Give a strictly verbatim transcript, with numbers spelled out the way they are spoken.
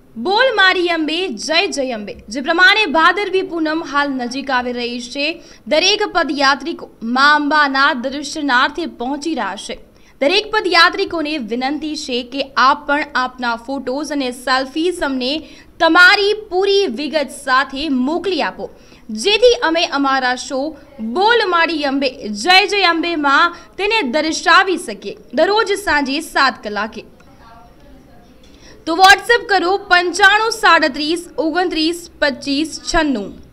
બોલ મારી અંબે જય જય અંબે જે પ્રમાણે ભાદરવી પૂનમ હાલ નજીક આવી રહી છે। દરેક પદયાત્રિકો મા અંબાના દર્શનાર્થે પહોંચી રહ્યા છે। દરેક પદયાત્રિકોને વિનંતી છે કે આપ પણ આપના ફોટોઝ અને સેલ્ફીઝ અમને તમારી પૂરી વિગત સાથે મોકલી આપો, જેથી અમે અમારા શો બોલ મારી અંબે જય જય અંબે માં તેને દર્શાવી શકીએ દરરોજ સાંજે સાત કલાકે। तो व्हाट्सएप करो पंचाणु साड़ीस ओगतरीस पच्चीस छन्नू।